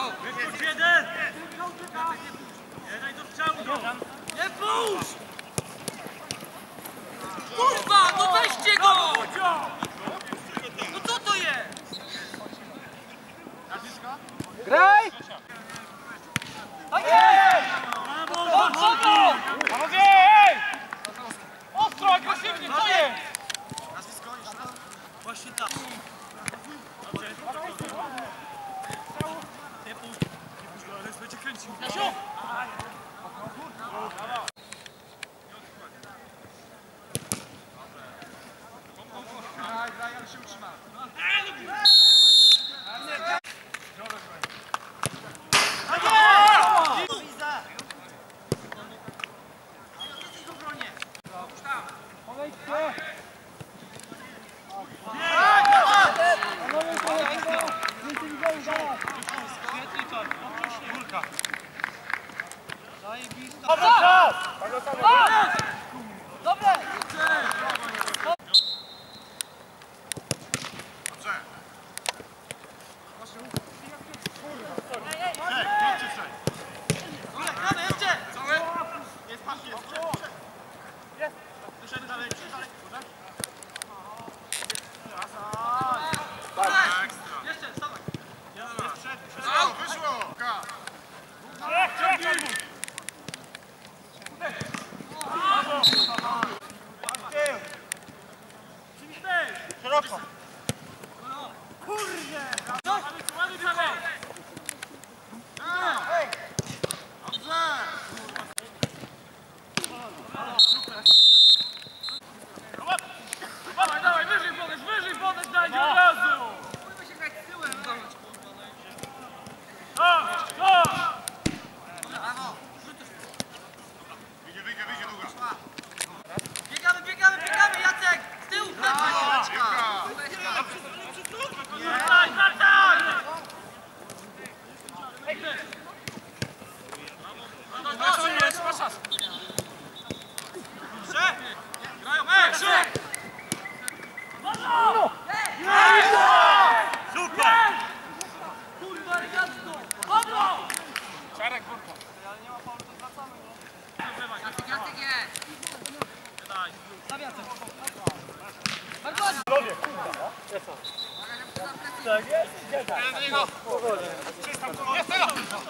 Wypuść jeden! Nie daj do strzału! Nie puść! Kurwa, no weźcie go! No co to jest? Graj! Tak jest! Brawo! Panowie, ej! Ostro, agresywnie, co jest? Właśnie tak. Dobrze. Nie puść go, ale będzie kręcił. Jasiu! Graj, ale się utrzyma. Dobre! Szeroko. Kurde! Dawaj, wyżej podejść, dajcie od razu! Musimy się grać z tyłem. Wyjdzie długo. Biegamy, Jacek! Z tyłu! Co jest? Masz czas. Super! Kurwa, jasno! Dobra! Czarek, burka. Jacek jest! Tak jest? Do niego. Jest tego!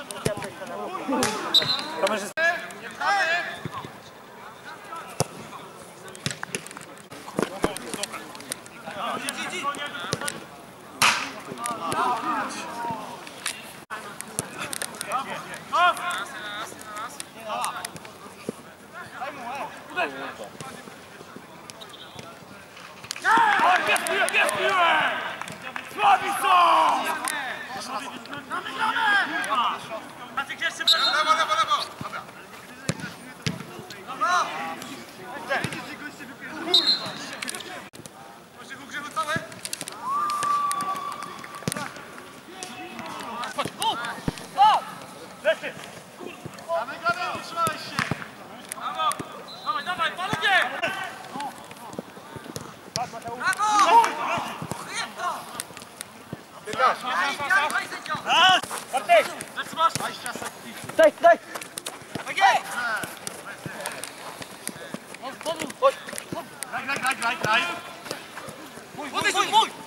Kamerzysta. Jest piłę! Słabi są! Maciek jeszcze Lewo. Dobra. Może go grzechu całe? Gramy, utrzymałeś się. Dawaj, panowie! Brawo! Wyjem to! Bartek! Zatrzymasz? Daj! Tak jest! Graj. Mój!